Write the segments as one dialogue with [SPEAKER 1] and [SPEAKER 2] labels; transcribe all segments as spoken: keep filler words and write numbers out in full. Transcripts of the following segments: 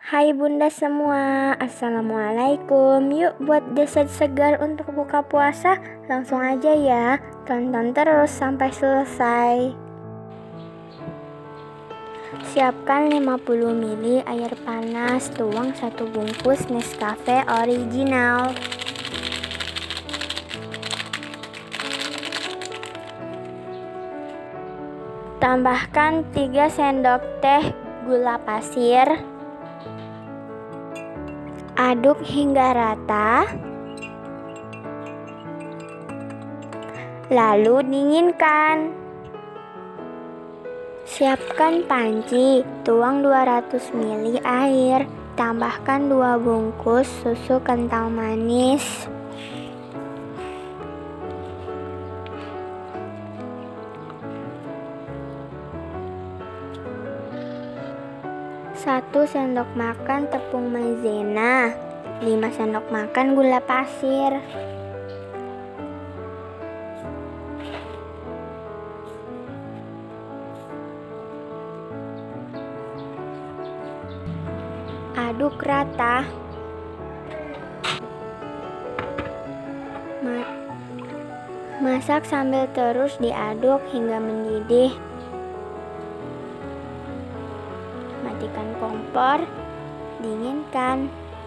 [SPEAKER 1] Hai bunda semua, assalamualaikum. Yuk buat dessert segar untuk buka puasa. Langsung aja ya, tonton terus sampai selesai. Siapkan lima puluh mililiter air panas, tuang satu bungkus Nescafe original. Tambahkan tiga sendok teh gula pasir. Aduk hingga rata. Lalu dinginkan. Siapkan panci, tuang dua ratus mililiter air. Tambahkan dua bungkus susu kental manis. satu sendok makan tepung maizena, lima sendok makan gula pasir. Aduk rata. Ma Masak sambil terus diaduk hingga mendidih. Matikan kompor, dinginkan.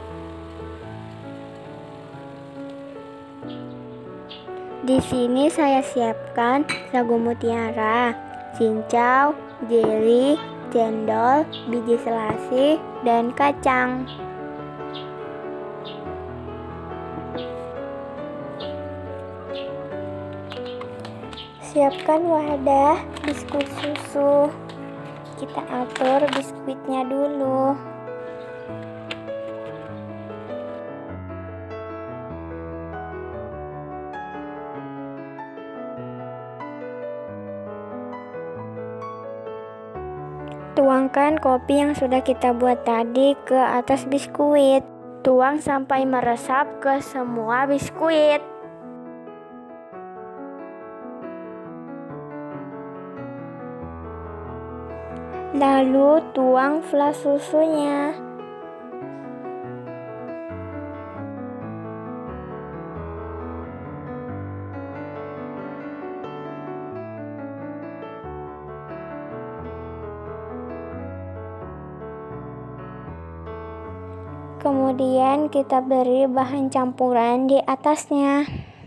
[SPEAKER 1] Di sini saya siapkan sagu mutiara, cincau, jeli, cendol, biji selasih, dan kacang. Siapkan wadah biskuit susu. Kita atur biskuitnya dulu. Tuangkan kopi yang sudah kita buat tadi ke atas biskuit. Tuang sampai meresap ke semua biskuit. Lalu tuang flas susunya. Kemudian kita beri bahan campuran di atasnya.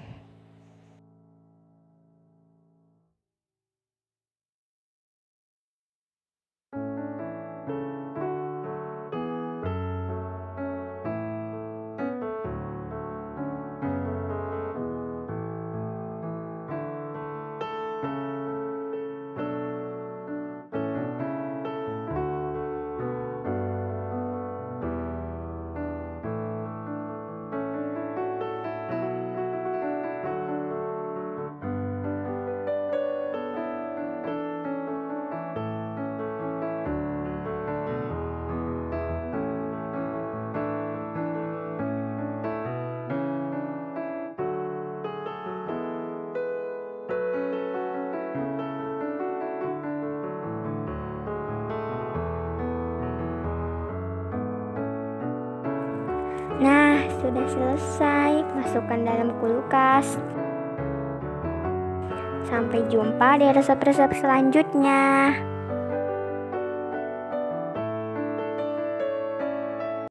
[SPEAKER 1] Nah, sudah selesai. Masukkan dalam kulkas. Sampai jumpa di resep-resep selanjutnya.